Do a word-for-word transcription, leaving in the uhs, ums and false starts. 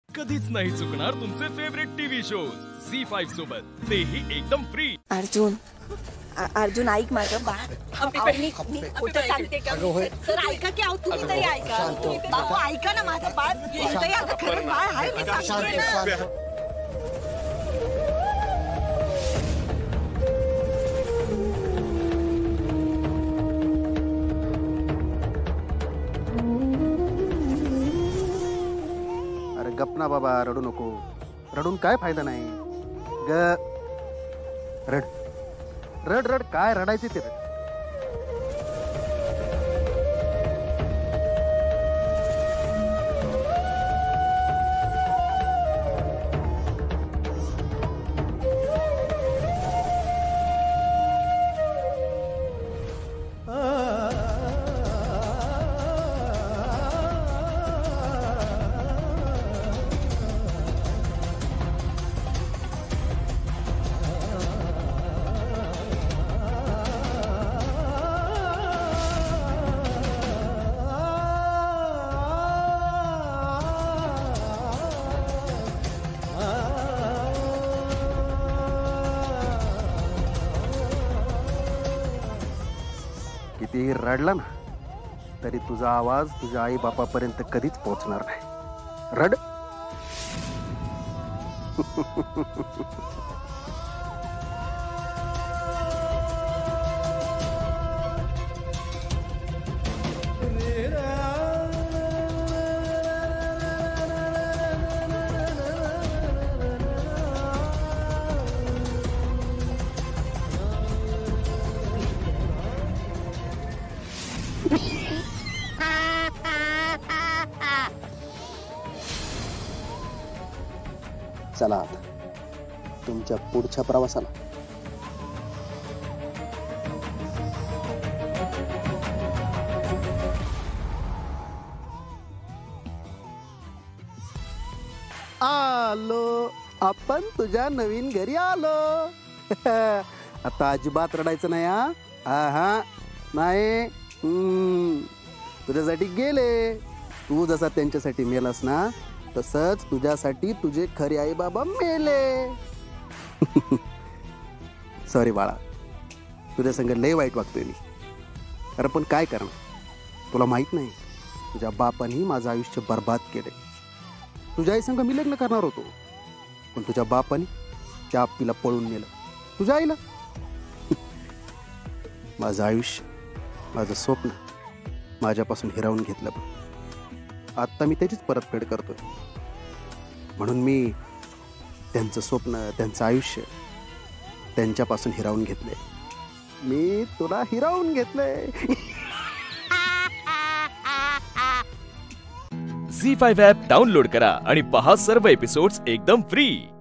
कधीच नाही चुकणार तुमचे favourite TV shows Zee five सोबत, तेही एकदम फ्री. अर्जुन अर्जुन ऐक माझं बाळ, मी खोटं सांगते का? सर ऐका की, अहो तुम्ही तरी ऐका. बाबा ऐका ना माझं बाळ, कोणतंही आता खरंच बाळ आहे, मी सांगते ना. अरे गप ना बाबा, रडू नको. रडून काय फायदा नाही. ग रड रड रड काय रडायचे ते रड. किती रडला ना तरी तुझा आवाज तुझ्या आई बापापर्यंत कधीच पोहोचणार नाही. रड. चला आता तुमच्या पुढच्या प्रवासाला. आलो आपण तुझ्या नवीन घरी आलो. आता अजिबात रडायचं नाही. हा हा नाही. हम्म तुझ्यासाठी गेले. तू जसा त्यांच्यासाठी मेलास ना, तसंच तुझ्यासाठी तुझे खरे आई बाबा मेले. सॉरी बाळा, तुझ्या संग लय वाईट वागतोय मी. अरे पण काय करणार, तुला माहित नाही तुझ्या बापानी माझं आयुष्य बर्बाद केले. तुझ्या आई संग मी लग्न करणार होतो, पण तुझ्या बापानी त्या आपलीला पळून नेलं. तुझ्या आईला माझं आयुष्य, माझं स्वप्न माझ्यापासून हिरावून घेतलं. पण आता मी त्याचीच परतफेड करतोय. म्हणून मी त्यांचं स्वप्न, त्यांचं आयुष्य त्यांच्यापासून हिरावून घेतलंय. मी तुला हिरावून घेतलंय. झी फाईव्ह ॲप डाउनलोड करा आणि पहा सर्व एपिसोड्स एकदम फ्री.